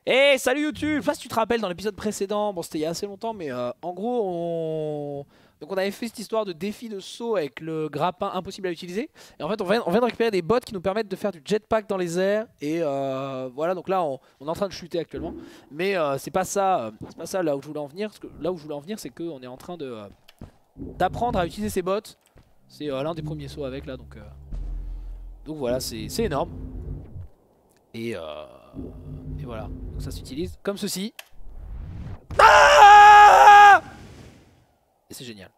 Hey, salut YouTube! Je sais pas si tu te rappelles dans l'épisode précédent, bon c'était il y a assez longtemps, mais en gros Donc on avait fait cette histoire de défi de saut avec le grappin impossible à utiliser. Et en fait on vient de récupérer des bots qui nous permettent de faire du jetpack dans les airs. Et voilà, donc là on est en train de chuter actuellement. Mais c'est pas ça là où je voulais en venir. Parce que là où je voulais en venir, c'est qu'on est en train de d'apprendre à utiliser ces bots. C'est l'un des premiers sauts avec là, donc voilà, c'est énorme. Et, euh, et voilà, donc ça s'utilise comme ceci. Ah, et c'est génial.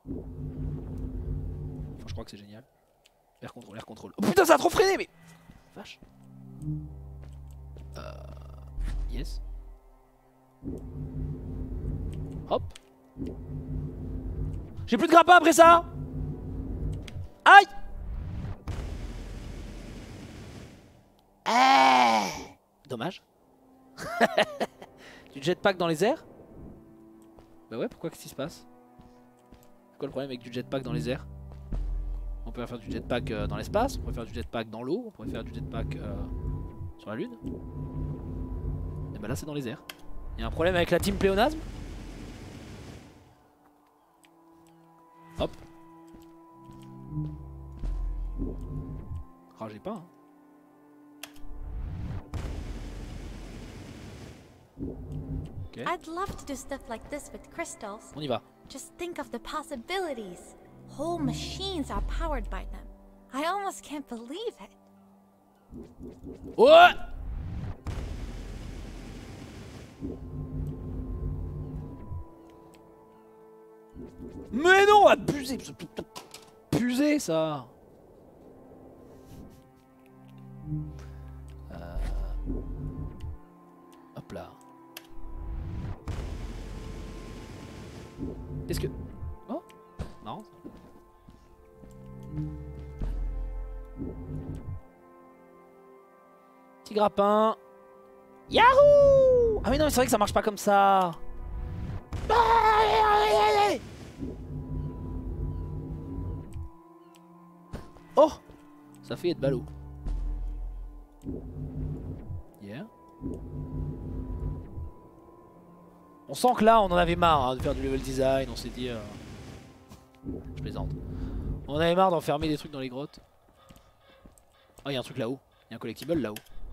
Enfin, je crois que c'est génial. Air control, air control. Oh putain, ça a trop freiné, mais. Vache. Yes. Hop. J'ai plus de grappin après ça. Aïe. Dommage. Du jetpack dans les airs. Bah ouais, pourquoi qu'est-ce qui se passe? C'est quoi le problème avec du jetpack dans les airs? On peut faire du jetpack dans l'espace, on peut faire du jetpack dans l'eau, on pourrait faire du jetpack sur la lune. Et bah là c'est dans les airs. Il y a un problème avec la team pléonasme. Hop. Ragez pas hein. Okay. I'd love to do stuff like this with crystals. On y va. Just think of the possibilities. Whole machines are powered by them. I almost can't believe it. Oh! Mais non, abusé! Abusé ça! Hop là. Est-ce que... Oh! Non. Petit grappin. Yahoo! Ah mais non, c'est vrai que ça marche pas comme ça. Oh! Ça fait être ballot. Yeah. On sent que là on en avait marre hein, de faire du level design, on s'est dit... Je plaisante. On en avait marre d'enfermer des trucs dans les grottes. Oh, il y a un truc là-haut. Il y a un collectible là-haut.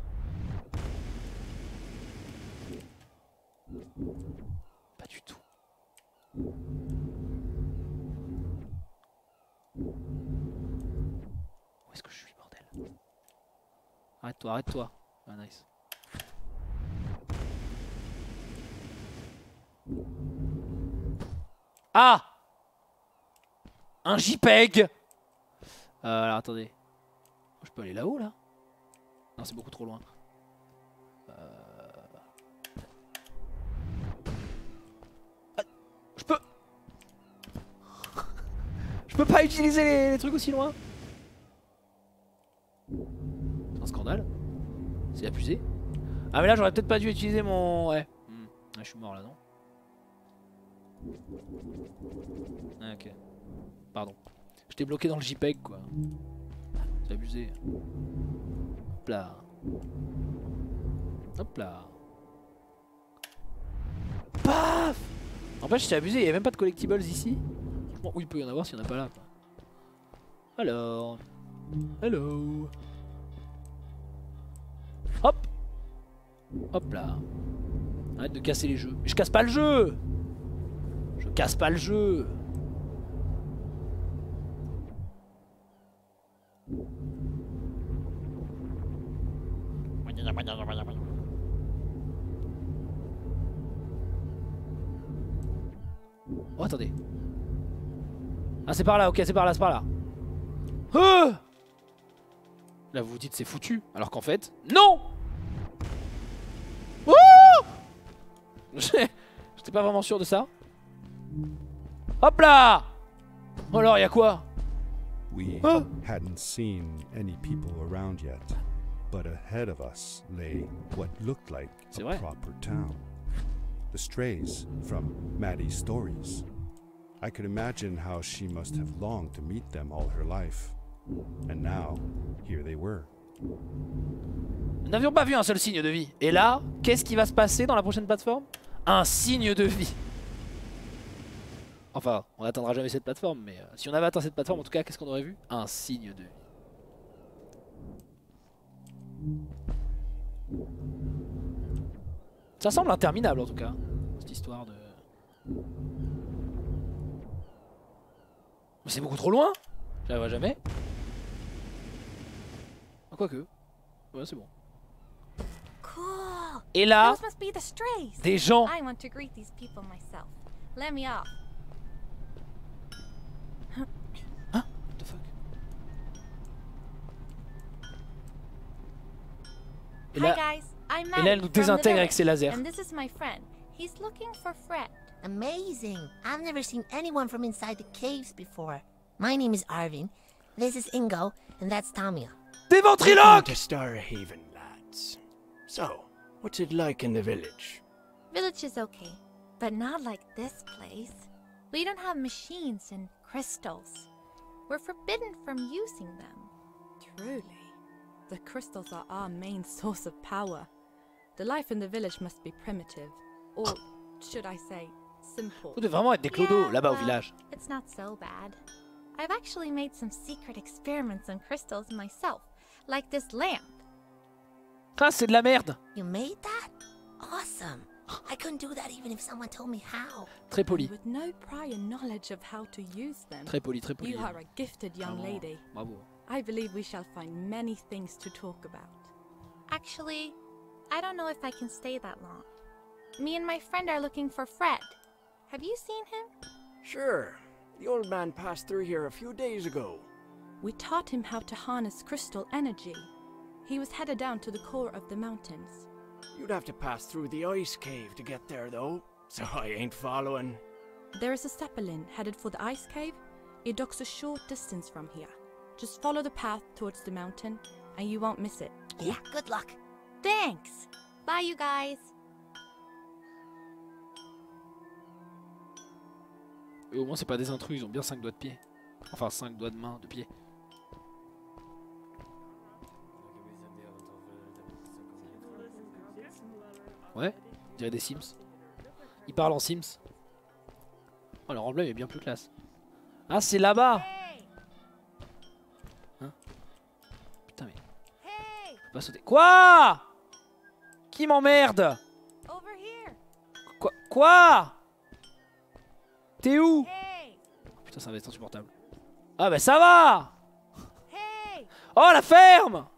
Pas du tout. Où est-ce que je suis, bordel? Arrête-toi, arrête-toi. Ah, nice. Ah! Un JPEG! Alors attendez. Je peux aller là-haut là? Non, c'est beaucoup trop loin. Ah, je peux... Je peux pas utiliser les trucs aussi loin? C'est un scandale. C'est abusé. Ah mais là j'aurais peut-être pas dû utiliser mon... Ouais. Ah, je suis mort là, non? Ah, ok. Pardon. J'étais bloqué dans le JPEG quoi. C'est abusé. Hop là. Hop là. Paf! En fait j'étais abusé, il n'y avait même pas de collectibles ici. Franchement, où il peut y en avoir s'il n'y en a pas là quoi. Alors. Hello. Hop. Hop là. Arrête de casser les jeux. Mais je casse pas le jeu! Je casse pas le jeu! Oh attendez. Ah c'est par là, ok c'est par là, c'est par là. Là vous vous dites c'est foutu, alors qu'en fait, non. J'étais pas vraiment sûr de ça. Hop là. Alors y'a quoi? We hadn't seen any people around yet, but ahead of us lay what looked like C'est a vrai. proper town. The strays from Maddie's stories. I could imagine how she must have longed to meet them all her life. And now, here they were, Nous n'avions pas vu un seul signe de vie. Et là, qu'est-ce qui va se passer dans la prochaine plateforme? Un signe de vie. Enfin, on n'atteindra jamais cette plateforme, mais si on avait atteint cette plateforme, en tout cas, qu'est-ce qu'on aurait vu? Un signe de vie. Ça semble interminable en tout cas, cette histoire de... Mais c'est beaucoup trop loin. J'y arriverai jamais. Ah, quoique. Ouais, c'est bon. Cool. Et là, Those must be the strays. des gens. I want to greet these people myself. Let me off. Hein? What the fuck? Et Hi là, guys, I'm et Maddie là, elle nous from the désintègre avec village, ses lasers. and this is my friend. He's looking for Fred. Amazing. I've never seen anyone from inside the caves before. My name is Arvin. This is Ingo, and that's Tamia. Des Welcome ventriloques! to Starhaven, lads. So, what's it like in the village? Village is okay, but not like this place. We don't have machines and crystals. We're forbidden from using them. Truly. The crystals are our main source of power. The life in the village must be primitive. Or, should I say, simple. Vous devez vraiment être des clodos Yeah, là-bas au well, village. It's not so bad. I've actually made some secret experiments on crystals myself, like this lamp. Ah, c'est de la merde. You made that? Awesome. I couldn't do that even if someone told me how. Très poli. With no prior knowledge of how to use them. Très poli, très poli. You are a gifted young Bravo. lady. Bravo. I believe we shall find many things to talk about. Actually, I don't know if I can stay that long. Me and my friend are looking for Fred. Have you seen him? Sure. The old man passed through here a few days ago. We taught him how to harness crystal energy. He was headed down to the core of the mountains. You'd have to pass through the ice cave to get there, though. So I ain't following. There is a Zeppelin headed for the ice cave. It docks a short distance from here. Just follow the path towards the mountain, and you won't miss it. Yeah, good luck. Thanks. Bye, you guys. Et au moins, c'est pas des intrus, ils ont bien 5 doigts de pied. Enfin, 5 doigts de main, de pied. Ouais, on dirait des Sims. Ils parlent en Sims. Oh, leur emblème est bien plus classe. Ah, c'est là-bas! Hein? Putain, mais. Hey, Faut pas sauter. Quoi? Qui m'emmerde? over here. Quoi? T'es où? Hey, Putain, ça va être insupportable. Ah, bah ça va! hey. Oh, la ferme!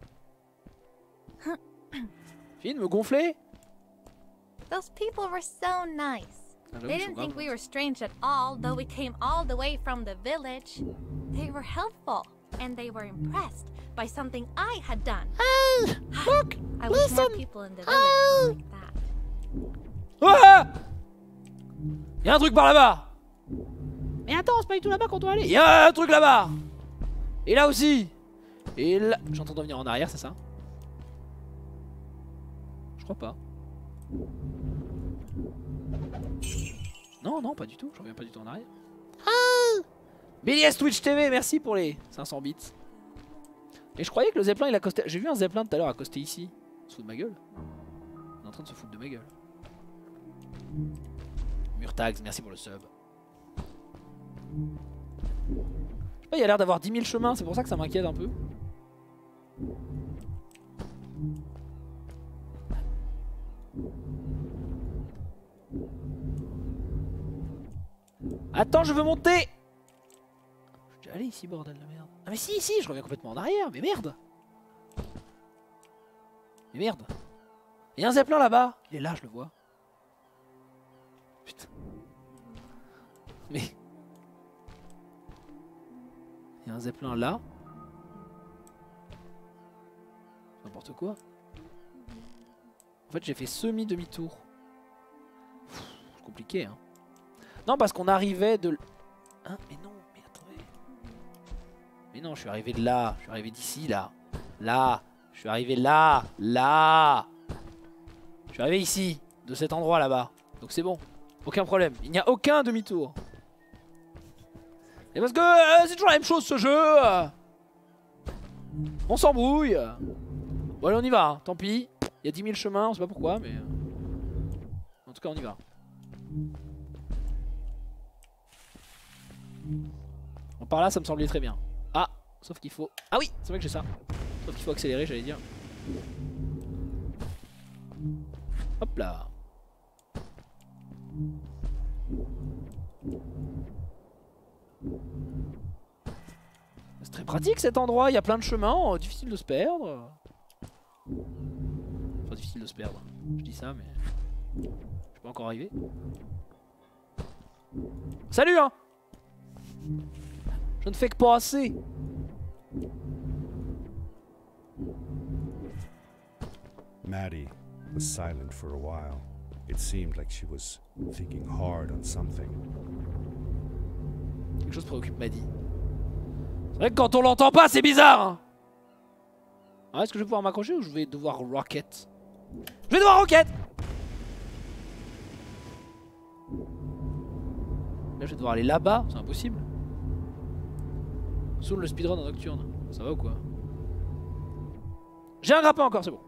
Fini de me gonfler? Those people were so nice. Ah, j'avoue, They ils sont didn't think graves. we were strange at all, though we came all the way from the village. They were helpful, and they were impressed by something I had done. Look! I wish more people in the village were like that. Ah! Y'a un truc par là-bas! Mais attends, c'est pas du tout là-bas qu'on doit aller. Y'a un truc là-bas! Et là aussi! Et là. J'entends revenir en arrière, c'est ça? Je crois pas. Non, non, pas du tout. Je reviens pas du tout en arrière. Ah! BDS Twitch TV, merci pour les 500 bits. Et je croyais que le Zeppelin il accostait. J'ai vu un Zeppelin tout à l'heure accoster ici. Il se fout de ma gueule. Il est en train de se foutre de ma gueule. Murtags, merci pour le sub. Je sais pas, il a l'air d'avoir 10 000 chemins, c'est pour ça que ça m'inquiète un peu. Attends, je veux monter! Je suis déjà allé ici, bordel de merde. Ah mais si, si, je reviens complètement en arrière, mais merde! Mais merde! Il y a un Zeppelin là-bas! Il est là, je le vois. Putain. Mais... Il y a un Zeppelin là. N'importe quoi. En fait, j'ai fait semi-demi-tour. C'est compliqué, hein. Non, parce qu'on arrivait de... Hein? Mais non, mais attendez. Mais non, je suis arrivé de là. Je suis arrivé d'ici, là. Là. Je suis arrivé là. Là. Je suis arrivé ici. De cet endroit, là-bas. Donc c'est bon. Aucun problème. Il n'y a aucun demi-tour. Et parce que c'est toujours la même chose, ce jeu. On s'embrouille. Bon allez on y va, hein. Tant pis. Il y a 10 000 chemins, on sait pas pourquoi mais... En tout cas on y va. Bon, par là ça me semblait très bien. Ah, sauf qu'il faut... Ah oui, c'est vrai que j'ai ça. Sauf qu'il faut accélérer j'allais dire. Hop là. C'est très pratique cet endroit, il y a plein de chemins, difficile de se perdre. Enfin difficile de se perdre, je dis ça mais... Je peux encore arriver. Salut hein. Je ne fais que pas assez. Maddie was silent for a while. It seemed like she was thinking hard on something. Quelque chose préoccupe Maddie. C'est vrai que quand on l'entend pas c'est bizarre hein. Ah, est-ce que je vais pouvoir m'accrocher ou je vais devoir rocket? Je vais devoir rocket. Là je vais devoir aller là-bas, c'est impossible. Soul le speedrun en nocturne. Ça va ou quoi? J'ai un grappin encore, c'est bon.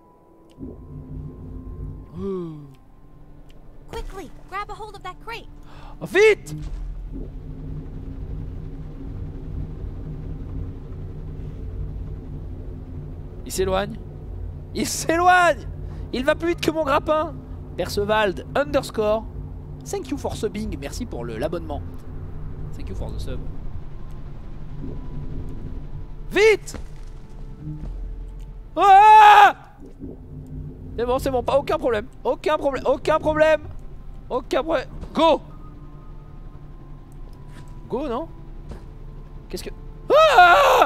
Quickly, grab a hold of that crate. Oh, vite! Il s'éloigne. Il s'éloigne! Il va plus vite que mon grappin! Percevald underscore. Thank you for subbing. Merci pour l'abonnement. Thank you for the sub. Vite! Ah! C'est bon, pas aucun problème. Aucun problème. Aucun problème. Aucun problème. Go! Go, non? Qu'est-ce que... Ah!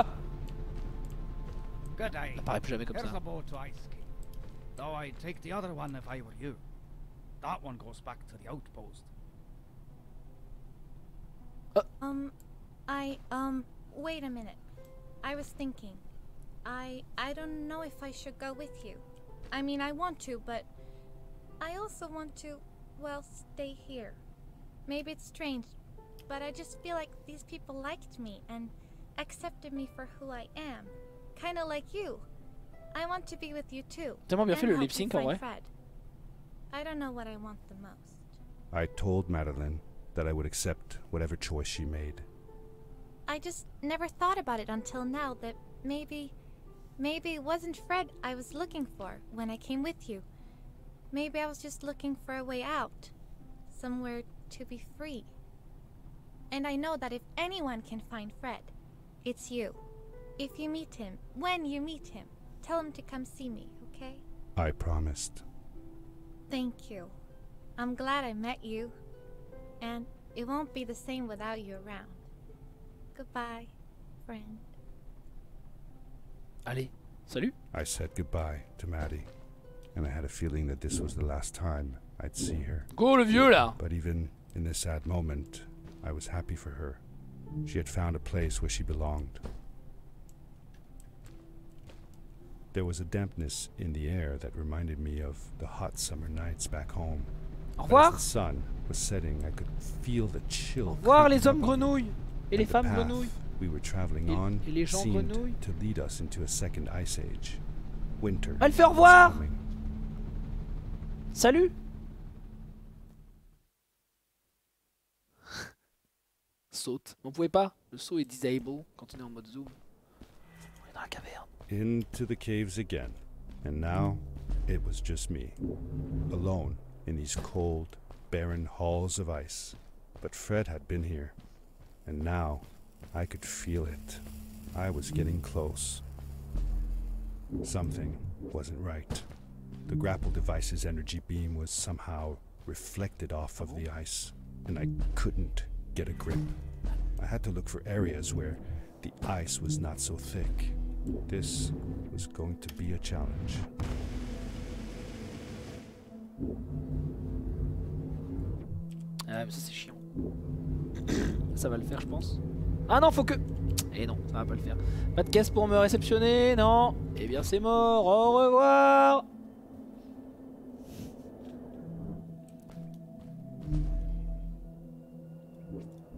Good day. Ça paraît plus jamais comme Here's ça. a boat to Ice King. Though I'd take the other one if I were you. That one goes back to the outpost. Wait a minute. I was thinking. I don't know if I should go with you. I mean, I want to, but I also want to, well, stay here. Maybe it's strange, but I just feel like these people liked me and accepted me for who I am. Kind of like you. I want to be with you too. Tellement bien and fait le help lip you sync en find vrai. Fred. I don't know what I want the most. I told Madeline that I would accept whatever choice she made. I just never thought about it until now that maybe it wasn't Fred I was looking for when I came with you. Maybe I was just looking for a way out. Somewhere to be free. And I know that if anyone can find Fred, it's you. If you meet him, when you meet him, tell him to come see me, okay? I promised. Thank you. I'm glad I met you. And it won't be the same without you around. Goodbye, friend. Allez, salut. I said goodbye to Maddie, and I had a feeling that this was the last time I'd see her. Go le vieux là. But even in this sad moment, I was happy for her. She had found a place where she belonged. There was a dampness in the air that reminded me of the hot summer nights back home. Au But as revoir. the sun was setting, I could feel the chill. Au revoir creeping les hommes up on me. grenouilles. Et les And the femmes path grenouilles. we were traveling on et les gens seemed grenouilles. to lead us into a second ice age. Winter. Elle fait au was revoir. coming. Salut. Saute. On pouvait pas. Le saut est disable quand on est en mode zoom. On est dans la caverne. Into the caves again. And now it was just me. Alone in these cold, barren halls of ice. But Fred had been here. And now I could feel it. I was getting close. Something wasn't right. The grapple device's energy beam was somehow reflected off of the ice, and I couldn't get a grip. I had to look for areas where the ice was not so thick. This was going to be a challenge. Ah mais ça c'est chiant. Ça va le faire je pense. Ah non faut que... Eh non ça va pas le faire. Pas de caisse pour me réceptionner, non. Eh bien c'est mort, au revoir.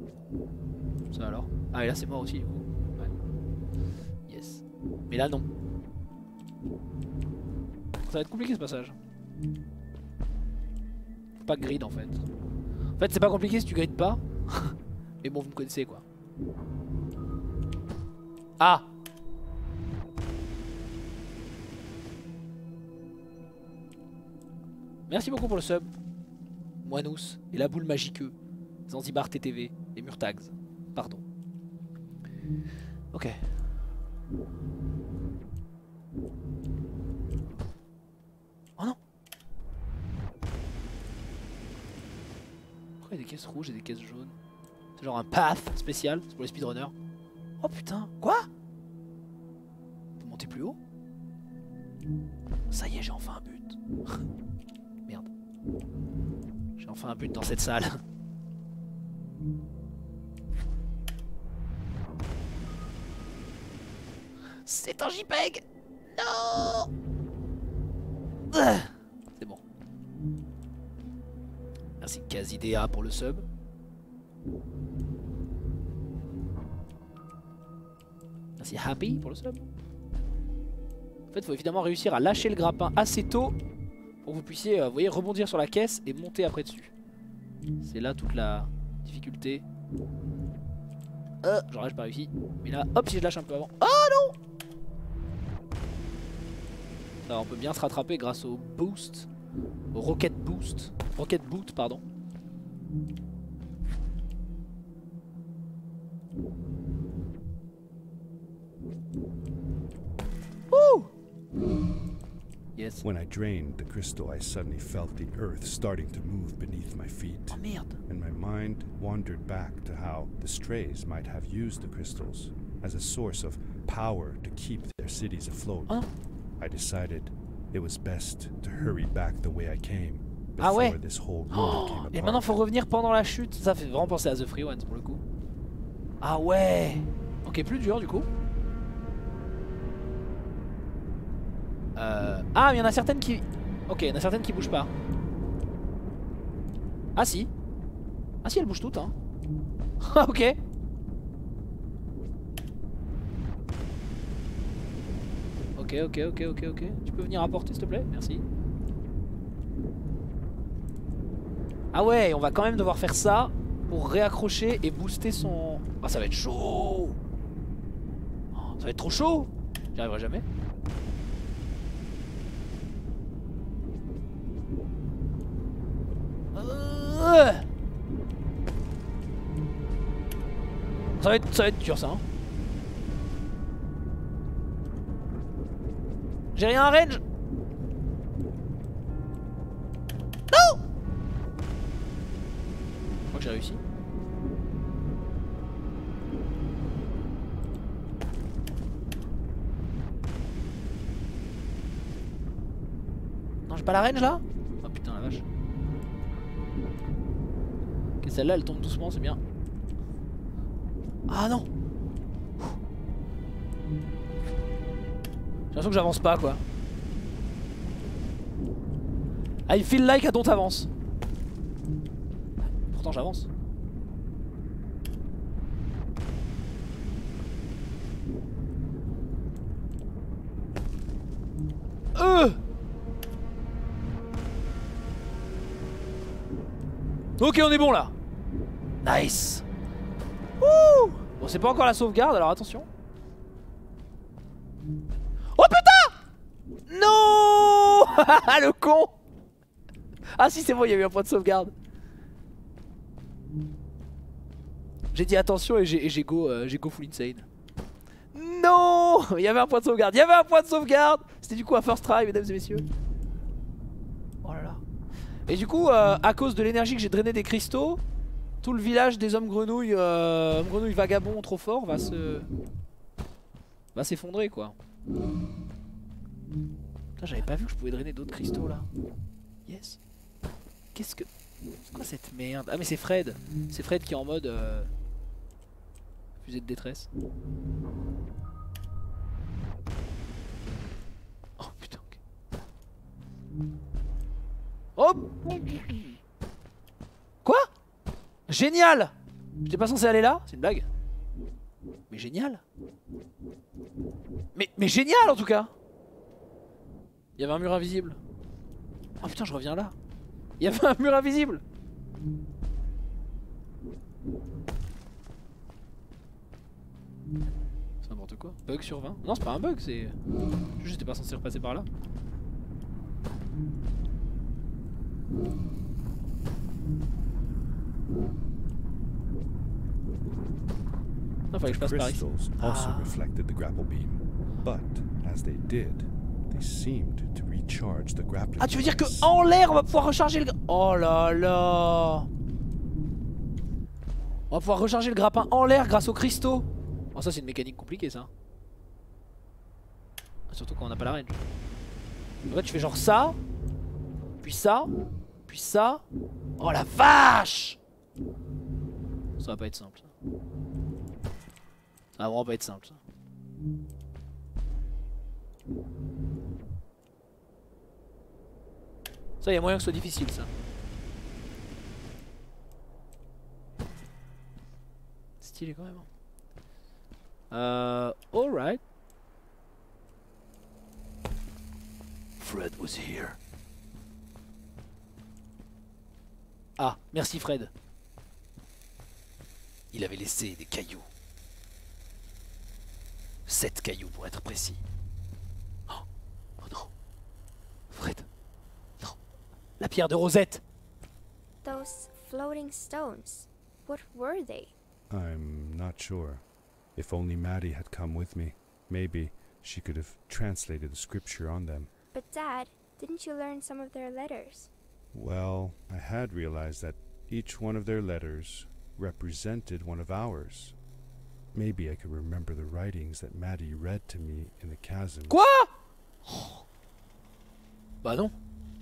Ça alors. Ah et là c'est mort aussi du coup. Ouais. Yes. Mais là non. Ça va être compliqué ce passage. Pas grid en fait. En fait c'est pas compliqué si tu grides pas. Mais bon vous me connaissez quoi. Ah! Merci beaucoup pour le sub. Moinous et la boule magique. Zanzibar TTV et Murtags. Pardon. Ok. Oh non! Pourquoi il y a des caisses rouges et des caisses jaunes? C'est genre un path spécial, c'est pour les speedrunners. Oh putain, quoi? On peut monter plus haut? Ça y est, j'ai enfin un but. Merde. J'ai enfin un but dans cette salle. C'est un JPEG! Non! C'est bon. Merci Kazidea pour le sub. Merci Happy pour le sub. En fait, il faut évidemment réussir à lâcher le grappin assez tôt pour que vous puissiez, vous voyez, rebondir sur la caisse et monter après dessus. C'est là toute la difficulté. Genre là, j'ai pas réussi. Mais là, hop, si je lâche un peu avant. Oh non! Alors, on peut bien se rattraper grâce au boost, au rocket boost, rocket boot, pardon. Woo! Yes. When I drained the crystal, I suddenly felt the earth starting to move beneath my feet. Oh merde. And my mind wandered back to how the strays might have used the crystals as a source of power to keep their cities afloat. Oh. I decided it was best to hurry back the way I came Ah ouais. before this whole world came apart. Et maintenant faut revenir pendant la chute. Ça fait vraiment penser à The Free Ones pour le coup. Ah ouais. Ok, plus dur du coup. Ah mais il y en a certaines qui... Ok, il y en a certaines qui bougent pas. Ah si. Ah si, elles bougent toutes hein. Ok. Ok. Tu peux venir apporter s'il te plaît? Merci. Ah ouais, on va quand même devoir faire ça pour réaccrocher et booster son... Ah ça va être chaud. Ça va être trop chaud. J'y arriverai jamais. Ça va être dur ça hein. J'ai rien à range. Non. Je crois que j'ai réussi. Non j'ai pas la range là. Oh putain la vache. Ok celle-là elle tombe doucement c'est bien. Ah non. J'ai l'impression que j'avance pas quoi. I feel like I don't avance. Pourtant j'avance. Ok on est bon là. Nice. Wouh. Bon c'est pas encore la sauvegarde alors attention. Oh putain. Non. Le con. Ah si c'est bon il y a eu un point de sauvegarde. J'ai dit attention et j'ai go full insane. Non. Il y avait un point de sauvegarde. Il y avait un point de sauvegarde. C'était du coup un first try mesdames et messieurs. Oh là là. Et du coup à cause de l'énergie que j'ai drainé des cristaux, tout le village des hommes grenouilles vagabonds trop forts va s'effondrer quoi. Putain j'avais pas vu que je pouvais drainer d'autres cristaux là. Yes. Qu'est-ce que... C'est quoi cette merde? Ah mais c'est Fred. C'est Fred qui est en mode fusée de détresse. Oh putain. Oh. Quoi? Génial. J'étais pas censé aller là? C'est une blague? Mais génial. Mais génial en tout cas. Il y avait un mur invisible. Oh putain, je reviens là. Il y avait un mur invisible. C'est n'importe quoi. Bug sur 20. Non, c'est pas un bug, c'est... Juste, j'étais pas censé repasser par là. Non, fallait que je passe par ici. Crystals also reflected the grapple beam, but as they did, they seemed to recharge the grappling. Ah, tu veux dire que device. en l'air on va pouvoir recharger le... Oh là là. On va pouvoir recharger le grappin en l'air grâce aux cristaux. Oh, ça c'est une mécanique compliquée ça. Surtout quand on n'a pas la range. En fait tu fais genre ça, puis ça, puis ça. Oh la vache. Ça va pas être simple ça. Ça va vraiment pas être simple ça. Ça, y a moyen que ce soit difficile ça. Stylé quand même. Alright. Fred was here. Ah, merci Fred. Il avait laissé des cailloux. 7 cailloux pour être précis. Oh, oh non. Fred. Non. La pierre de Rosette. Those floating stones, what were they? I'm not sure. If only Maddie had come with me, maybe she could have translated the scripture on them. But Dad, didn't you learn some of their letters? Well, I had realized that each one of their letters represented one of ours. Maybe I could remember the writings that Maddie read to me in the chasm. Quoi? Oh. Bah non.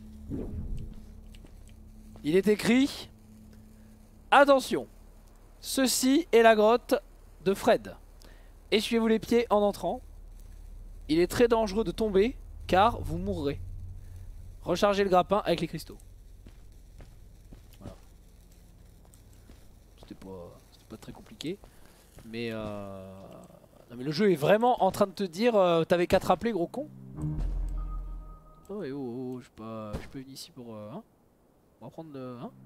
Il est écrit... Attention. Ceci est la grotte de Fred. Essuyez-vous les pieds en entrant. Il est très dangereux de tomber car vous mourrez. Rechargez le grappin avec les cristaux. Voilà. C'était pas très compliqué. Mais non mais le jeu est vraiment en train de te dire t'avais qu'à te rappeler gros con. Oh et oh, je peux venir ici pour hein. On va prendre le hein.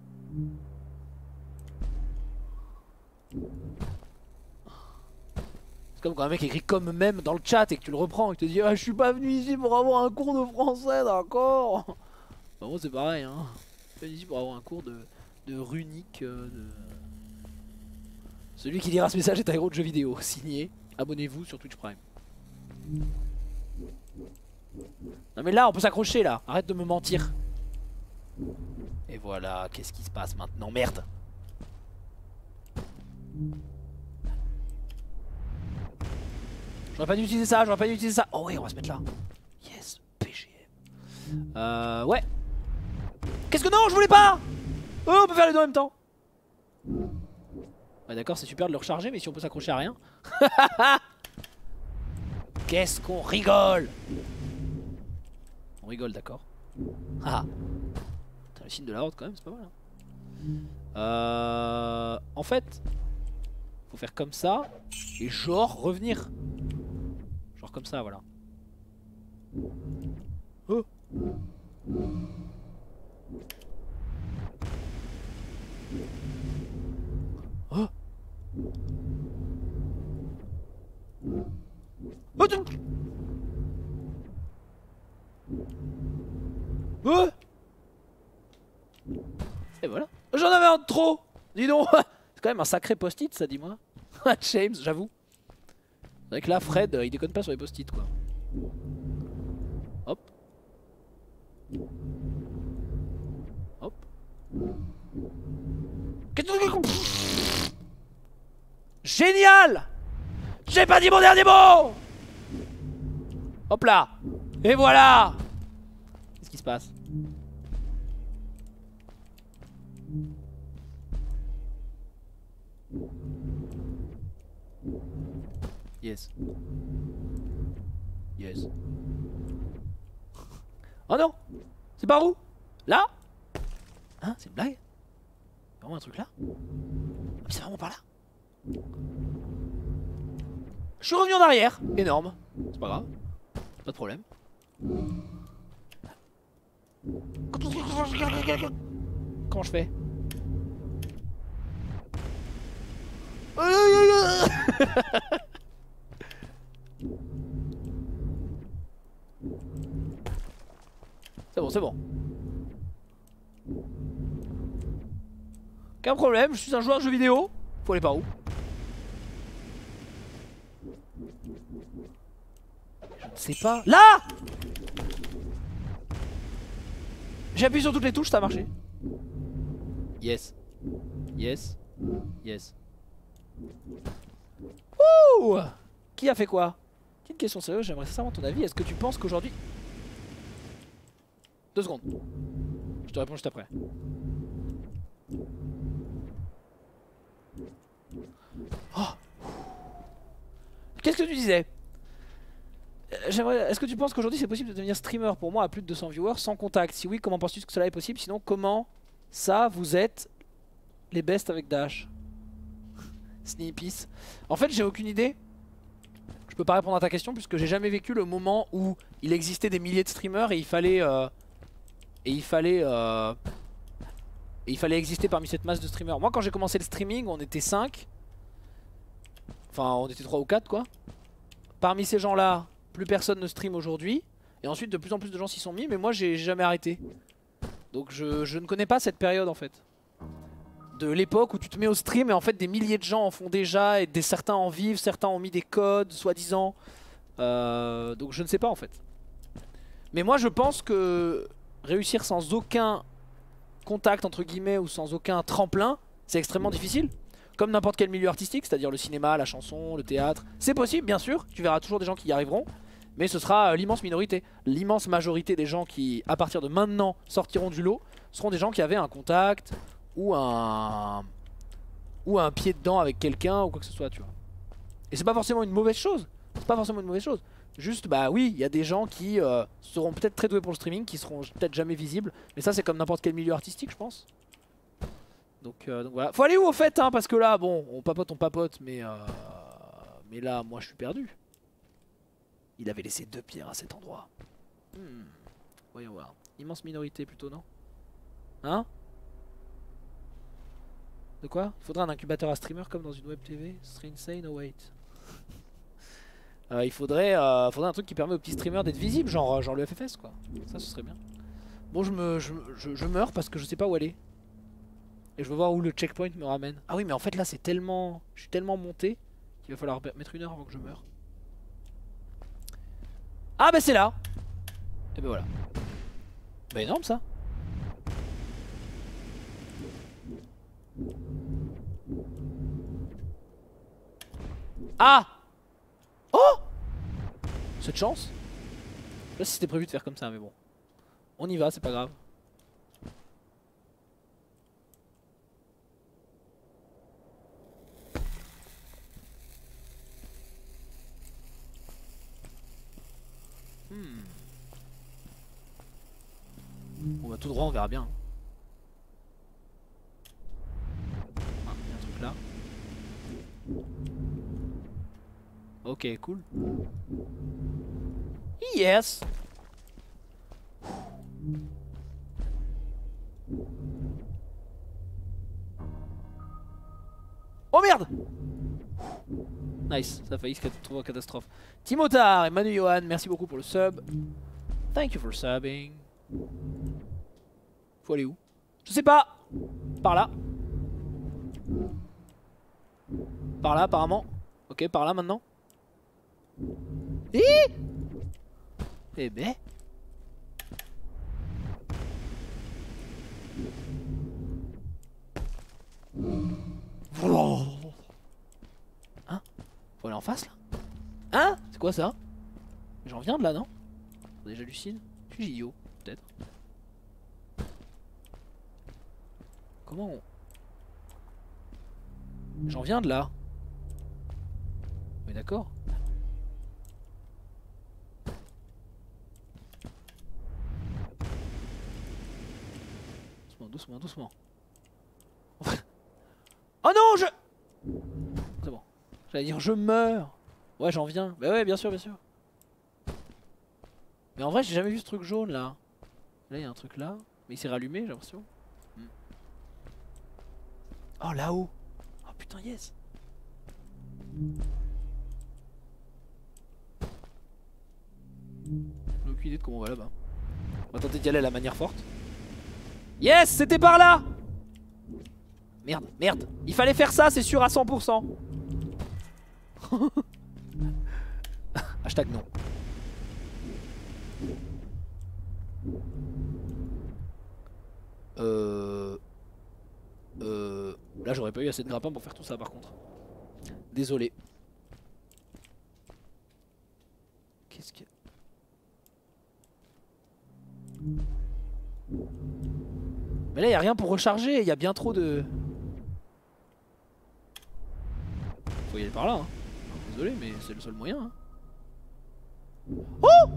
C'est comme quand un mec écrit comme même dans le chat et que tu le reprends et que tu te dis ah je suis pas venu ici pour avoir un cours de français d'accord. Bah moi c'est pareil hein. Je suis venu ici pour avoir un cours de runique Celui qui lira ce message est un héros de jeu vidéo. Signé. Abonnez-vous sur Twitch Prime. Non mais là on peut s'accrocher là. Arrête de me mentir. Et voilà. Qu'est-ce qui se passe maintenant? Merde. J'aurais pas dû utiliser ça. J'aurais pas dû utiliser ça. Oh ouais on va se mettre là. Yes. PGM. Ouais. Qu'est-ce que non je voulais pas. Oh on peut faire les deux en même temps. Ouais, d'accord, c'est super de le recharger, mais si on peut s'accrocher à rien. Qu'est-ce qu'on rigole. On rigole, d'accord. Ah. Le signe de la horde, quand même, c'est pas mal. Hein. En fait, faut faire comme ça et genre revenir. Genre comme ça, voilà. Oh. Oh. Oh, oh. Et voilà. J'en avais un de trop. Dis donc. C'est quand même un sacré post-it ça, dis-moi. James, j'avoue. C'est vrai que là, Fred, il déconne pas sur les post-it quoi. Hop. Hop. Génial. J'ai pas dit mon dernier mot. Hop là. Et voilà. Qu'est-ce qui se passe? Yes. Yes. Oh non. C'est par où? Là? Hein? C'est une blague? Vraiment un truc là? Ah, mais c'est vraiment par là? Je suis revenu en arrière. Énorme. C'est pas grave. Pas de problème. Comment je fais? C'est bon, c'est bon. Aucun problème, je suis un joueur de jeux vidéo. Faut aller par où? Je ne sais pas. Là! J'ai appuyé sur toutes les touches, ça a marché. Yes. Yes. Yes. Ouh! Qui a fait quoi? Petite question sérieuse, j'aimerais sincèrement ton avis. Est-ce que tu penses qu'aujourd'hui... 2 secondes. Je te réponds juste après. Oh. Qu'est-ce que tu disais? Est-ce que tu penses qu'aujourd'hui c'est possible de devenir streamer pour moi à plus de 200 viewers sans contact? Si oui, comment penses-tu que cela est possible? Sinon, comment ça vous êtes les best avec Dash? Sneepis. En fait, j'ai aucune idée. Je peux pas répondre à ta question puisque j'ai jamais vécu le moment où il existait des milliers de streamers et il fallait exister parmi cette masse de streamers. Moi, quand j'ai commencé le streaming, on était 5. Enfin, on était 3 ou 4 quoi. Parmi ces gens-là, plus personne ne stream aujourd'hui. Et ensuite, de plus en plus de gens s'y sont mis. Mais moi, j'ai jamais arrêté. Donc, je ne connais pas cette période en fait. De l'époque où tu te mets au stream et en fait, des milliers de gens en font déjà. Et certains en vivent, certains ont mis des codes, soi-disant. Donc, je ne sais pas en fait. Mais moi, je pense que réussir sans aucun contact, entre guillemets, ou sans aucun tremplin, c'est extrêmement difficile. Comme n'importe quel milieu artistique, c'est-à-dire le cinéma, la chanson, le théâtre. C'est possible, bien sûr, tu verras toujours des gens qui y arriveront. Mais ce sera l'immense minorité. L'immense majorité des gens qui, à partir de maintenant, sortiront du lot, seront des gens qui avaient un contact ou un pied dedans avec quelqu'un ou quoi que ce soit, tu vois. Et c'est pas forcément une mauvaise chose. C'est pas forcément une mauvaise chose. Juste, bah oui, il y a des gens qui seront peut-être très doués pour le streaming, qui seront peut-être jamais visibles. Mais ça, c'est comme n'importe quel milieu artistique, je pense. Donc voilà. Faut aller où au fait, hein, parce que là, bon, on papote, mais là, moi, je suis perdu. Il avait laissé 2 pierres à cet endroit. Voyons voir. Immense minorité plutôt, non? Hein? De quoi? Il faudrait un incubateur à streamer comme dans une web TV. Ce serait insane, oh wait. Il faudrait un truc qui permet aux petits streamers d'être visibles, genre le FFS quoi. Ça, ce serait bien. Bon, je meurs parce que je sais pas où aller. Et je veux voir où le checkpoint me ramène. Ah oui, mais en fait là, c'est tellement... Je suis tellement monté qu'il va falloir mettre 1 heure avant que je meure. Ah bah c'est là. Et bah voilà. Bah énorme ça. Ah! Oh! Cette chance? Je sais pas si c'était prévu de faire comme ça, mais bon. On y va, c'est pas grave. On va tout droit, on verra bien. Ah, il y a un truc là. Ok, cool. Yes. Oh merde. Nice, ça a failli se trouver en catastrophe. Timotar et Manu Johan, merci beaucoup pour le sub. Thank you for subbing. Faut aller où? Je sais pas. Par là. Par là apparemment. Ok, par là maintenant. Eh ben. Hein? Faut aller en face là? Hein? C'est quoi ça? J'en viens de là, non? Attendez, j'hallucine. Je suis idiot, peut-être. Comment on... J'en viens de là. Mais d'accord. Doucement, doucement, doucement. Oh non, je... C'est bon. J'allais dire je meurs. Ouais, j'en viens. Bah ouais, bien sûr, bien sûr. Mais en vrai, j'ai jamais vu ce truc jaune là. Là il y a un truc là. Mais il s'est rallumé j'ai l'impression. Oh là-haut. Oh putain yes. J'ai aucune idée de comment on va là-bas. On va tenter d'y aller à la manière forte. Yes, c'était par là. Merde, merde. Il fallait faire ça, c'est sûr à 100%. Hashtag non. Là j'aurais pas eu assez de grappins pour faire tout ça par contre. Désolé. Qu'est-ce que... Mais là y a rien pour recharger, il y a bien trop de... Faut y aller par là hein. Désolé mais c'est le seul moyen hein. Oh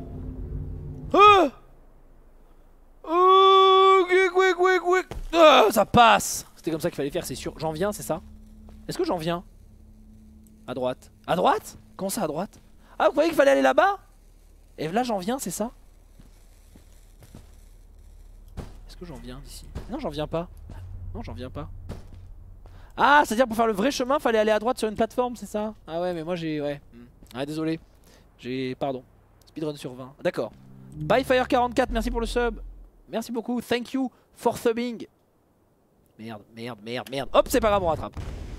ça passe. C'était comme ça qu'il fallait faire c'est sûr. J'en viens c'est ça? Est-ce que j'en viens? À droite. À droite? Comment ça à droite? Ah vous croyez qu'il fallait aller là-bas? Et là j'en viens c'est ça? Est-ce que j'en viens d'ici? Non j'en viens pas. Non j'en viens pas. Ah c'est à dire pour faire le vrai chemin fallait aller à droite sur une plateforme c'est ça? Ah ouais mais moi j'ai... Ouais. Ah désolé. J'ai... Pardon. Speedrun sur 20. D'accord. Bye Fire44 merci pour le sub. Merci beaucoup. Thank you for subbing. Merde, merde, merde, merde. Hop c'est pas grave on rattrape.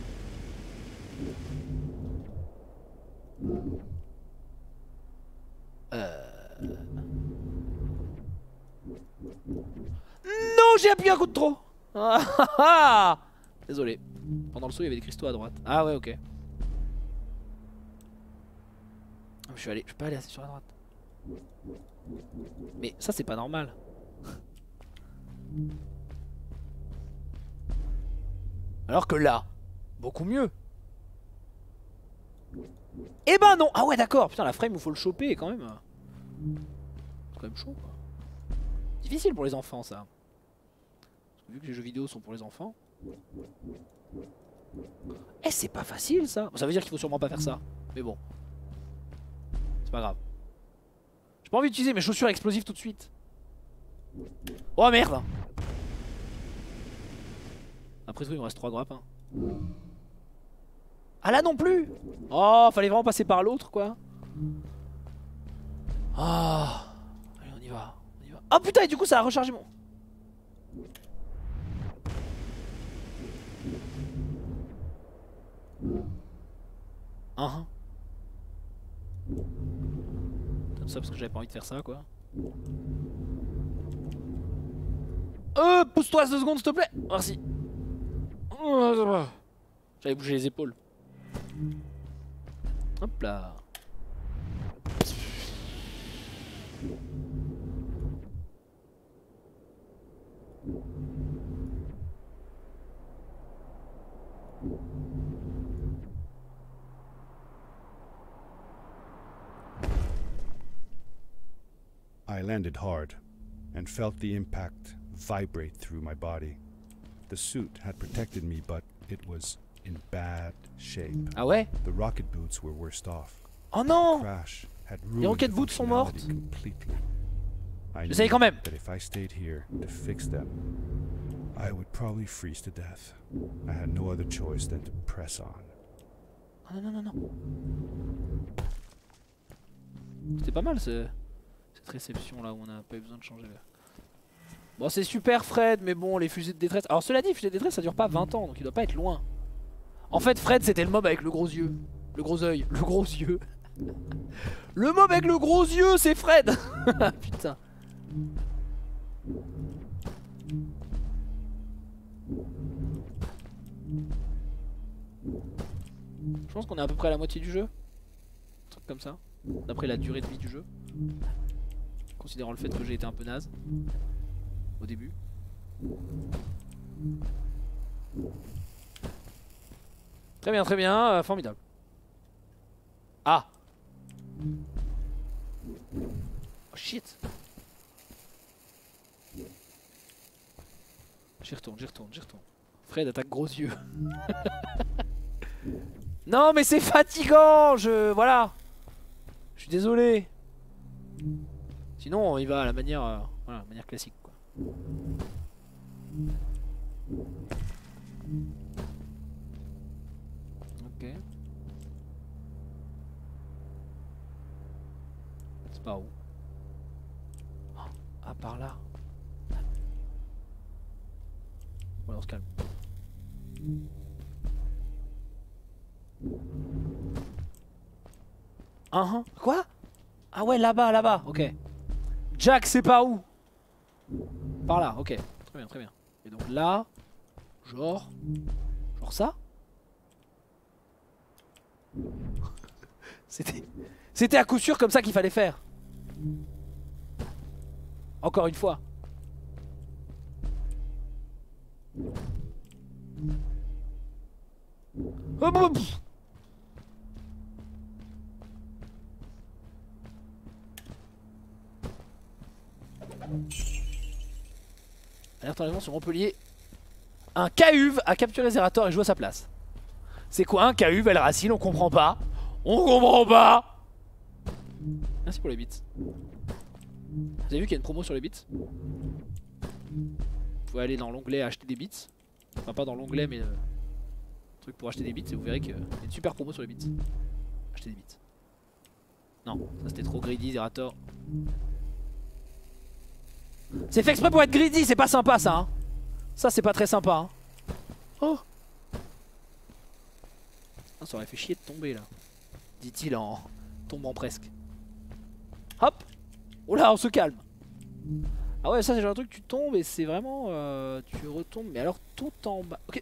Non j'ai appuyé un coup de trop. Désolé. Pendant le saut il y avait des cristaux à droite. Ah ouais ok. Je vais pas aller assez sur la droite. Mais ça c'est pas normal. Alors que là, beaucoup mieux. Eh ben non. Ah ouais d'accord. Putain la frame il faut le choper quand même. C'est quand même chaud quoi. Difficile pour les enfants ça. Vu que les jeux vidéo sont pour les enfants. Eh c'est pas facile ça. Ça veut dire qu'il faut sûrement pas faire ça. Mais bon. C'est pas grave. J'ai pas envie d'utiliser mes chaussures explosives tout de suite. Oh merde. Après tout il me reste 3 grappins. Ah là non plus. Oh fallait vraiment passer par l'autre quoi. Ah. Allez on y va. On y va. Oh putain et du coup ça a rechargé mon... Comme ça parce que j'avais pas envie de faire ça quoi. Pousse-toi 2 secondes s'il te plaît. Merci. J'avais bougé les épaules. Hop là. I landed hard and felt the impact vibrate through my body. The suit had protected me, but it was in bad shape. Ah ouais? The rocket boots were worst off. Oh non! The crash had Les ruined rocket the boots sont mortes. functionality completely. I J'essaye quand knew même. that if I stayed here to fix them, I would probably freeze to death. I had no other choice than to press on. Oh non non non non. C'était pas mal cette réception là où on a pas eu besoin de changer le... Bon c'est super Fred mais bon les fusées de détresse... Alors cela dit fusée de détresse ça dure pas 20 ans donc il doit pas être loin. En fait Fred c'était le mob avec le gros yeux. Le gros œil. Le gros yeux. Le mob avec le gros yeux c'est Fred. Putain. Je pense qu'on est à peu près à la moitié du jeu. Un truc comme ça. D'après la durée de vie du jeu. Considérant le fait que j'ai été un peu naze. Au début. Très bien, formidable. Ah. Oh shit. J'y retourne. Fred attaque gros yeux. Non mais c'est fatigant, voilà. Je suis désolé. Sinon il va à la manière, voilà, manière classique quoi. Ok. C'est par où? Ah, par là. Voilà, on se calme. Quoi? Ah ouais, là-bas, là-bas, ok. Jack, c'est par où? Par là, ok. Très bien, très bien. Et donc là, genre ça? C'était à coup sûr comme ça qu'il fallait faire. Encore une fois. Oh, bon, pff. Alerte enlèvement sur Montpellier. Un Cahuve a capturé Zerator et joue à sa place. C'est quoi un Cahuve, El Racine? On comprend pas. On comprend pas. Merci pour les bits. Vous avez vu qu'il y a une promo sur les bits? Vous pouvez aller dans l'onglet acheter des bits. Enfin pas dans l'onglet mais truc pour acheter des bits et vous verrez qu'il y a une super promo sur les bits. Acheter des bits. Non, ça c'était trop greedy Zerator. C'est fait exprès pour être greedy, c'est pas sympa ça hein. Ça c'est pas très sympa hein. Oh ah, ça aurait fait chier de tomber là. Dit-il en tombant presque. Hop. Oh là on se calme. Ah ouais ça c'est genre un truc tu tombes et c'est vraiment tu retombes mais alors tout en bas. Ok.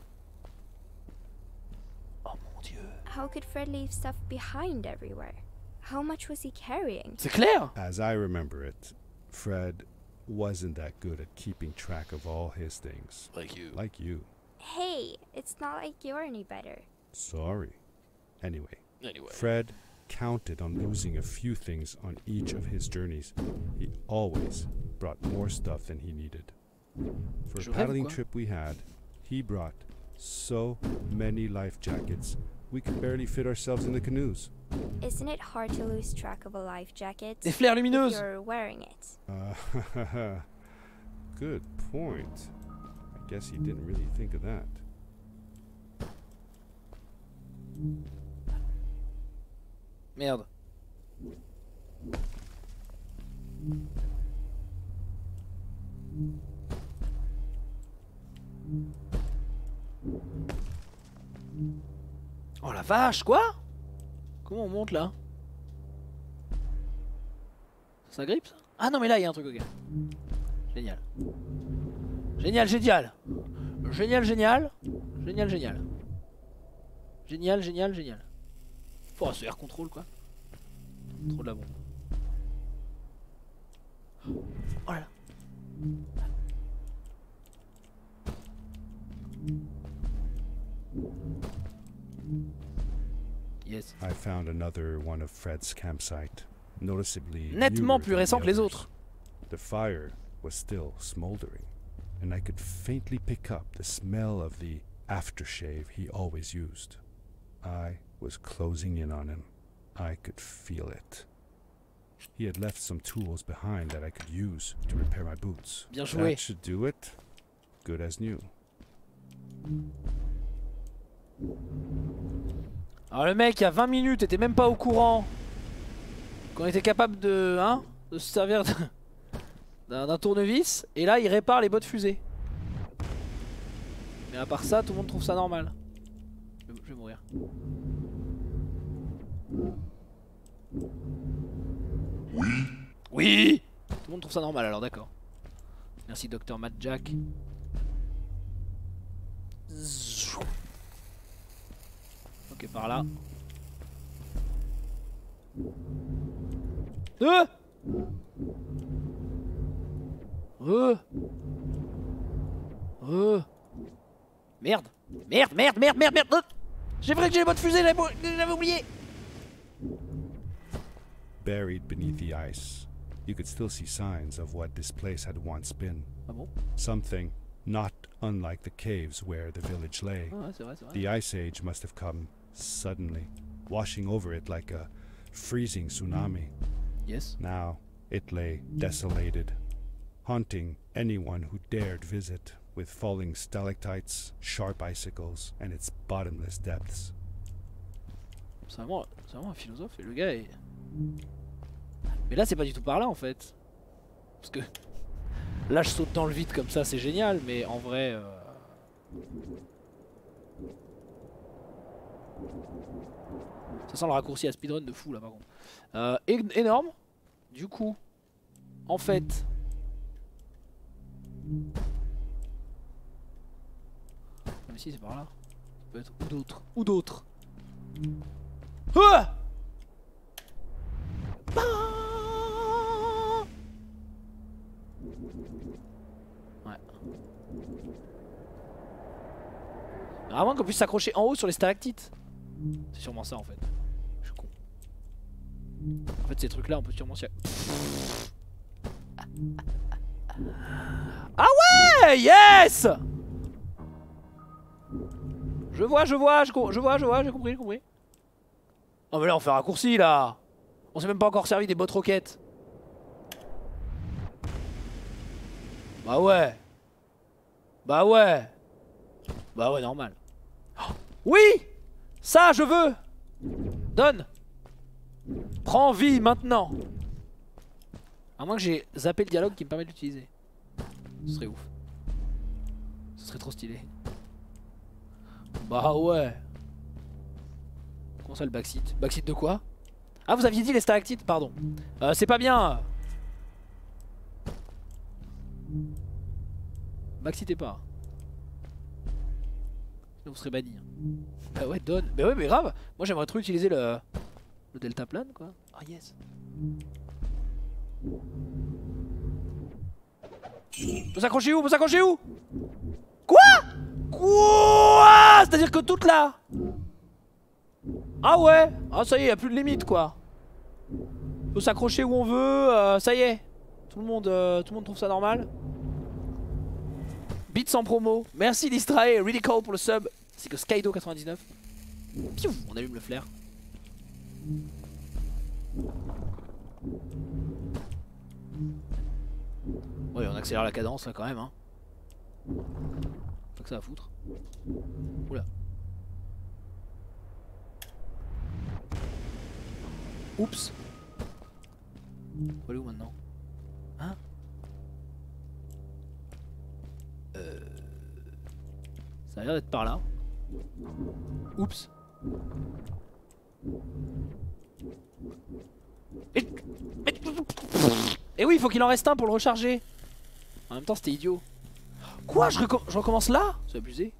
Oh mon dieu. How could Fred leave stuff behind everywhere? How much was he carrying? C'est clair. As I remember it, Fred wasn't that good at keeping track of all his things. Like you. Like you. Hey, it's not like you're any better. Sorry. Anyway, Fred counted on losing a few things on each of his journeys. He always brought more stuff than he needed. For a paddling trip we had, he brought so many life jackets, we could barely fit ourselves in the canoes. Isn't it hard to lose track of a life jacket Des flares if lumineuses. you're wearing it? Good point. I guess he didn't really think of that. Merde. Oh la vache, quoi? Comment on monte là? Ça grippe ça? Ah non mais là il y a un truc, ok. Génial. Génial, génial. Génial, génial. Génial, génial. Génial, génial, génial. Oh, ce air control quoi. Trop de la bombe. Oh là là. Yes. I found another one of Fred's campsite, noticeably Nettement newer plus than récent the que les others. autres. The fire was still smoldering, and I could faintly pick up the smell of the aftershave he always used. I was closing in on him. I could feel it. He had left some tools behind that I could use to repair my boots. Bien joué. That should do it. Good as new. Alors le mec il y a 20 minutes était même pas au courant qu'on était capable de, de se servir d'un tournevis. Et là il répare les bottes fusées. Mais à part ça tout le monde trouve ça normal. Je vais mourir. Oui. Tout le monde trouve ça normal alors d'accord. Merci Dr Matt Jack. Ok par là. Merde. Merde, merde, merde, merde, merde. J'ai vrai que j'ai les bottes fusées, j'avais oublié. Buried beneath the ice, you could still see signs of what this place had once been. Ah bon? Something not unlike the caves where the village lay. Ah ouais, c'est vrai, c'est vrai. The ice age must have come suddenly, washing over it like a freezing tsunami. Yes. Now it lay desolated, haunting anyone who dared visit, with falling stalactites, sharp icicles, and its bottomless depths. C'est vraiment un philosophe et le gars est... Mais là c'est pas du tout par là en fait. Parce que là je saute dans le vide comme ça, c'est génial, mais en vrai... Ça sent le raccourci à speedrun de fou là par contre. Énorme. Du coup, en fait... Mais si c'est par là. Ça peut être ou d'autres. Ou d'autres. Ah! Ouais. À moins qu'on puisse s'accrocher en haut sur les stalactites. C'est sûrement ça en fait. Je suis con. En fait ces trucs là on peut sûrement s'y... Ah ouais! Yes! Je vois, j'ai compris. Oh mais là on fait un raccourci là. On s'est même pas encore servi des bottes roquettes. Bah ouais. Bah ouais. Bah ouais normal. Oh, oui! Ça je veux. Donne. Prends vie maintenant. À moins que j'ai zappé le dialogue qui me permet de l'utiliser. Ce serait ouf. Ce serait trop stylé. Bah ouais. Comment ça le backseat? Backseat de quoi? Ah vous aviez dit les stalactites, pardon. C'est pas bien. Backseatez pas. Sinon vous serez banni. Bah ouais donne. Bah ouais mais grave. Moi j'aimerais trop utiliser le deltaplane quoi. Ah yes. On peut s'accrocher où? On peut s'accrocher où? Quoi? Quoi? C'est-à-dire que toute là. Ah ouais. Ah ça y est, y a plus de limite quoi. On peut s'accrocher où on veut, ça y est. Tout le monde trouve ça normal. Beat sans promo. Merci Distrae et Really Cold pour le sub. C'est que Skydo99. Piou, on allume le flair. Ouais, on accélère la cadence là quand même hein. Pas que ça va foutre. Oula. Oups. On va aller où maintenant? Hein? Ça a l'air d'être par là. Oups. Et oui, il faut qu'il en reste un pour le recharger. En même temps, c'était idiot. Quoi? Je recommence là? C'est abusé.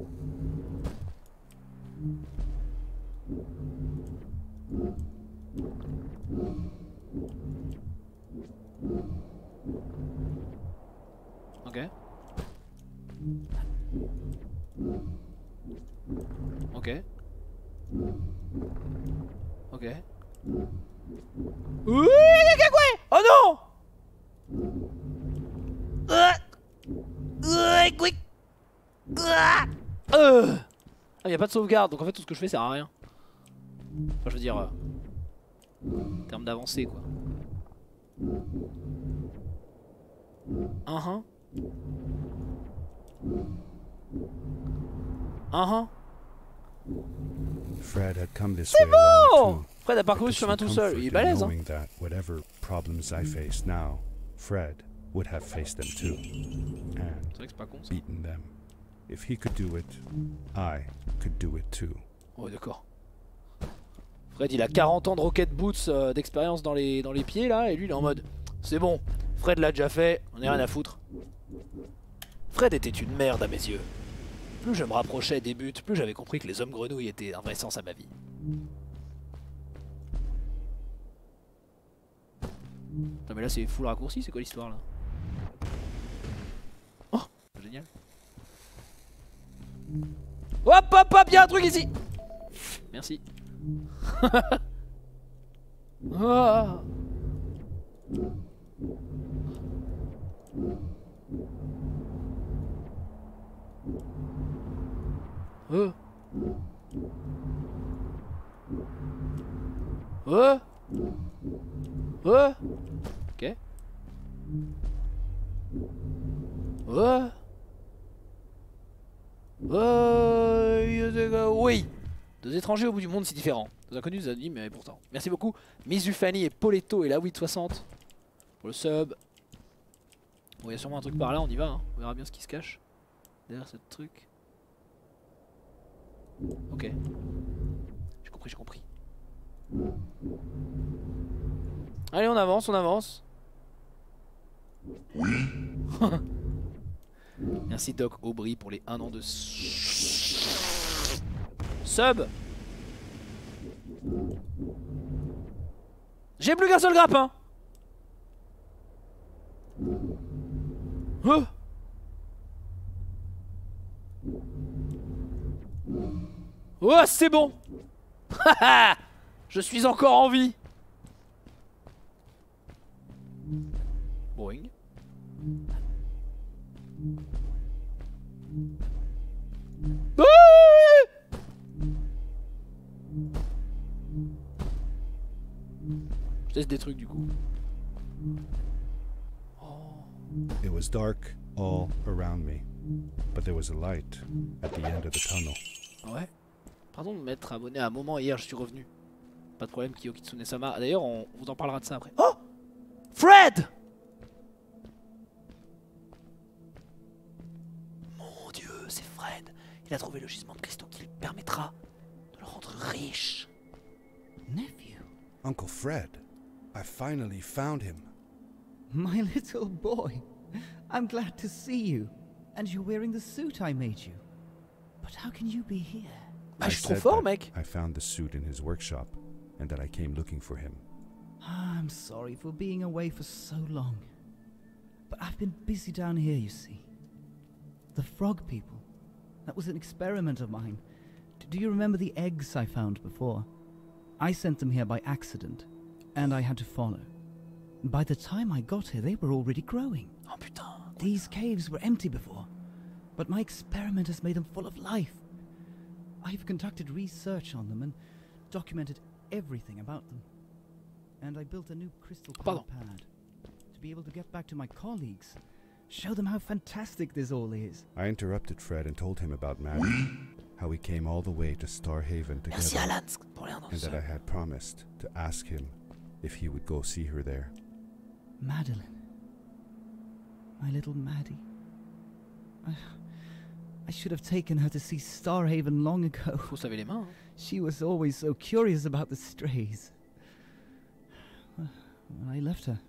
Ok. Ok. Ok. Oui, oh non! Ah, y a pas de sauvegarde, donc en fait tout ce que je fais sert à rien. Enfin, je veux dire, en termes d'avancée quoi. Fred had come this way alone too. Fred a parcouru ce chemin tout seul, il est balèze hein. Knowing that whatever problems I face now, Fred would have faced them too, and beaten them. If he could do it, I could do it too. Ouais d'accord. Fred il a 40 ans de Rocket Boots d'expérience dans les pieds là, et lui il est en mode c'est bon, Fred l'a déjà fait, on est rien à foutre. Fred était une merde à mes yeux. Plus je me rapprochais des buts, plus j'avais compris que les hommes grenouilles étaient un vrai sens à ma vie. Non mais là c'est full raccourci, c'est quoi l'histoire là? Oh, génial. Hop hop hop, y'a un truc ici. Merci. Ah. Ok. Oui. Deux étrangers au bout du monde, c'est différent. Deux inconnus, amis, mais pourtant. Merci beaucoup. Mizufani et Poletto et la 860 pour le sub. Bon, il y a sûrement un truc par là, on y va. Hein. On verra bien ce qui se cache derrière ce truc. Ok. J'ai compris, j'ai compris. Allez, on avance, on avance. Oui. Merci Doc Aubry pour les 1 an de sub. J'ai plus qu'un seul grappin. Oh, oh c'est bon. Je suis encore en vie. Boing. Je teste des trucs du coup. It was dark all around me, but there was a light at the end of the tunnel. Ouais. Pardon de m'être abonné à un moment hier, je suis revenu. Pas de problème, Kyo Kitsune-sama. D'ailleurs, on vous en parlera de ça après. Oh, Fred! Mon Dieu, c'est Fred. Il a trouvé le gisement de cristaux qui lui permettra de le rendre riche. Nephew, Uncle Fred, I finally found him. my little boy. I'm glad to see you. And you're wearing the suit I made you. But how can you be here? Ah, I je suis trop said fort, that mec. I found the suit in his workshop, and that I came looking for him. I'm sorry for being away for so long. But I've been busy down here, you see. The frog people. That was an experiment of mine. Do you remember the eggs I found before? I sent them here by accident, and I had to follow. By the time I got here, they were already growing. Oh putain. These caves were empty before, but my experiment has made them full of life. I've conducted research on them and documented everything about them. And I built a new crystal power pad to be able to get back to my colleagues, show them how fantastic this all is. I interrupted Fred and told him about Maddie, how we came all the way to Starhaven Merci together, Alan pour les and that I had promised to ask him if he would go see her there. Madeline. My little Maddie. I should have taken her to see Starhaven long ago. Faut se laver les mains. Hein. She was always so curious about the strays. When I left her,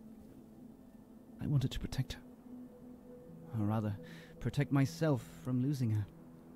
I wanted to protect her. Or rather, protect myself from losing her.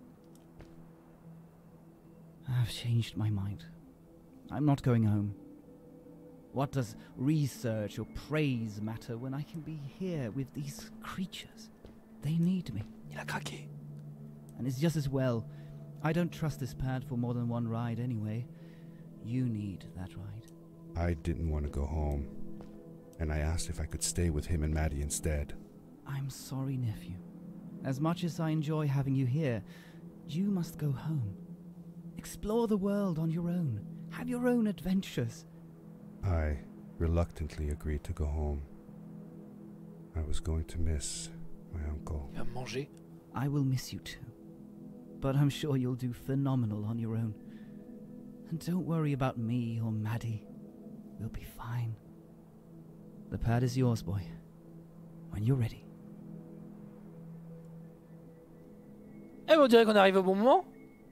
I've changed my mind. I'm not going home. What does research or praise matter when I can be here with these creatures? They need me. Il a craqué. And it's just as well. I don't trust this pad for more than one ride anyway. You need that ride. I didn't want to go home, and I asked if I could stay with him and Maddie instead. I'm sorry, nephew. As much as I enjoy having you here, you must go home. Explore the world on your own. Have your own adventures. I reluctantly agreed to go home. I was going to miss my uncle. Il va me manger. I will miss you too. But I'm sure you'll do phenomenal on your own. And don't worry about me or Maddie. We'll be fine. The pad is yours, boy. When you're ready. Eh, on dirait qu'on arrive au bon moment.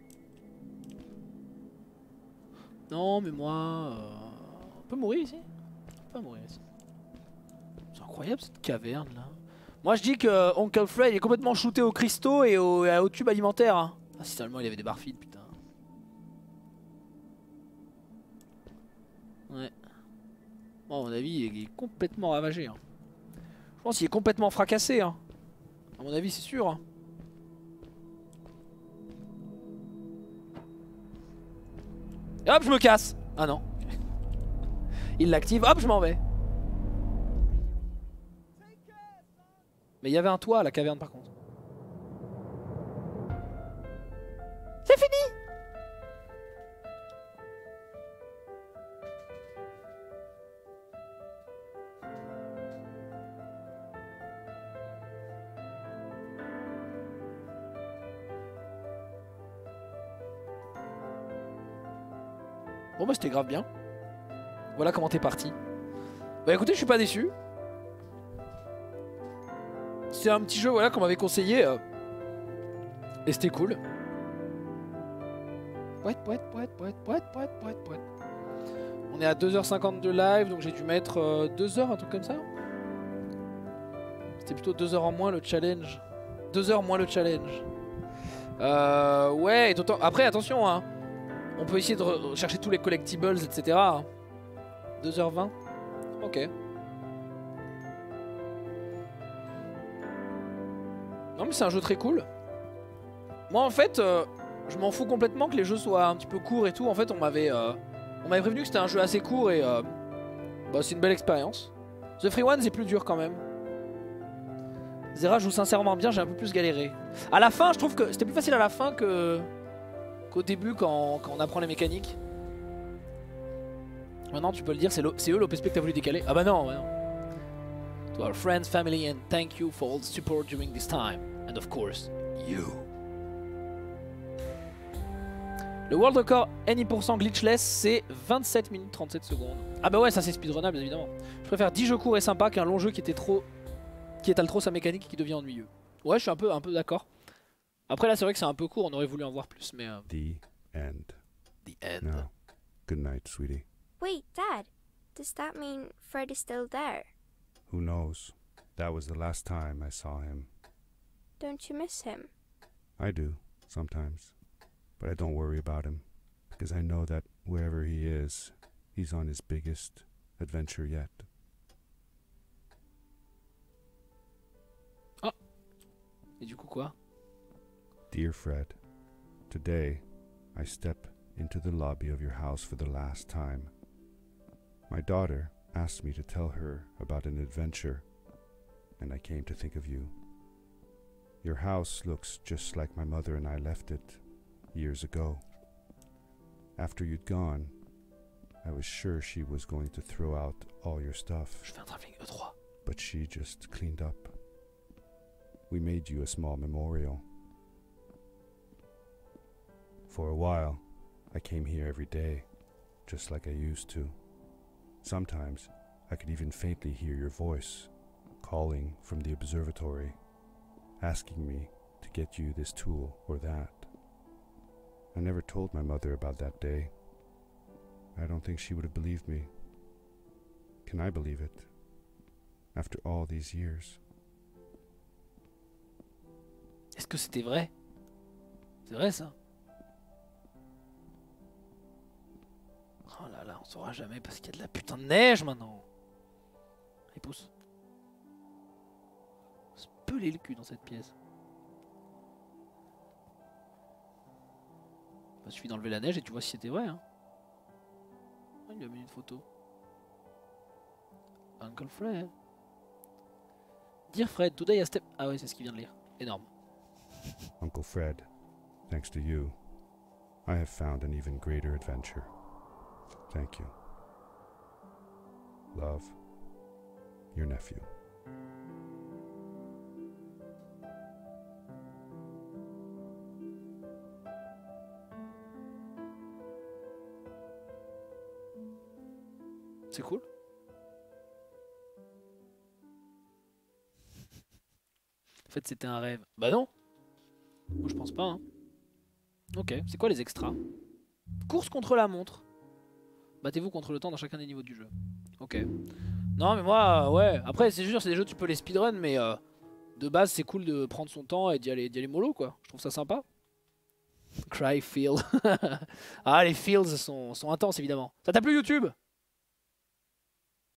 Non, mais moi... On peut mourir ici? On peut mourir ici. C'est incroyable cette caverne là. Moi je dis que Uncle Fred est complètement shooté aux cristaux et au tube alimentaire. Hein. Ah, si seulement il avait des barres fides, putain. Ouais. Bon, à mon avis, il est complètement ravagé. Hein. Je pense qu'il est complètement fracassé. Hein. À mon avis, c'est sûr. Hein. Et hop, je me casse. Ah non. Il l'active, hop, je m'en vais. Mais il y avait un toit à la caverne par contre. C'est fini. Bon bah c'était grave bien. Voilà comment t'es parti. Bah écoutez, je suis pas déçu. C'est un petit jeu voilà qu'on m'avait conseillé. Et c'était cool. On est à 2h50 de live, donc j'ai dû mettre 2 heures, un truc comme ça. C'était plutôt 2 heures en moins le challenge. 2 heures moins le challenge. Ouais, et après attention, hein. On peut essayer de rechercher tous les collectibles, etc. 2h20. Ok. Non mais c'est un jeu très cool. Moi en fait, je m'en fous complètement que les jeux soient un petit peu courts et tout. En fait on m'avait prévenu que c'était un jeu assez court et bah, c'est une belle expérience. The Free One c'est plus dur quand même. Zera joue sincèrement bien, j'ai un peu plus galéré. À la fin je trouve que c'était plus facile à la fin qu'au début quand on apprend les mécaniques. Maintenant tu peux le dire, c'est eux l'OPSP que t'as voulu décaler. Ah bah non, bah non. To our friends, family and thank you for all the support during this time. And of course, you. Le world record any% glitchless c'est 27 minutes 37 secondes. Ah bah ouais, ça c'est speedrunnable évidemment. Je préfère 10 jeux courts et sympas qu'un long jeu qui étale trop sa mécanique et qui devient ennuyeux. Ouais, je suis un peu d'accord. Après là c'est vrai que c'est un peu court, on aurait voulu en voir plus mais... The end. The end. No. Good night, sweetie. Wait, Dad. Does that mean Fred is still there? Who knows? That was the last time I saw him. Don't you miss him? I do, sometimes. But I don't worry about him, because I know that wherever he is, he's on his biggest adventure yet. Ah. Et du coup quoi? Dear Fred, today I step into the lobby of your house for the last time. My daughter asked me to tell her about an adventure, and I came to think of you. Your house looks just like my mother and I left it years ago. After you'd gone, I was sure she was going to throw out all your stuff. Je fais un travelling E3. But she just cleaned up. We made you a small memorial. For a while, I came here every day, just like I used to. Sometimes, I could even faintly hear your voice, calling from the observatory, asking me to get you this tool or that. I never told my mother about that day. I don't think she would have believed me. Can I believe it? After all these years. Est-ce que c'était vrai? C'est vrai ça? Oh là là, on saura jamais parce qu'il y a de la putain de neige maintenant. Allez, pousse. On se peler le cul dans cette pièce. Il suffit d'enlever la neige et tu vois si c'était vrai. Hein. Oh, il a mis une photo. Uncle Fred. Dear Fred, today I step... Ah ouais, c'est ce qu'il vient de lire. Énorme. Uncle Fred, thanks to you, I have found an even greater adventure. Thank you. Love, your nephew. C'est cool. En fait, c'était un rêve. Bah non. Moi, je pense pas. Hein. Ok, c'est quoi les extras? Course contre la montre. Battez-vous contre le temps dans chacun des niveaux du jeu. Ok. Non, mais moi, ouais. Après, c'est sûr, c'est des jeux, tu peux les speedrun, mais de base, c'est cool de prendre son temps et d'y aller mollo, quoi. Je trouve ça sympa. Cry, feel. Ah, les feels sont intenses, évidemment. Ça t'a plu, YouTube?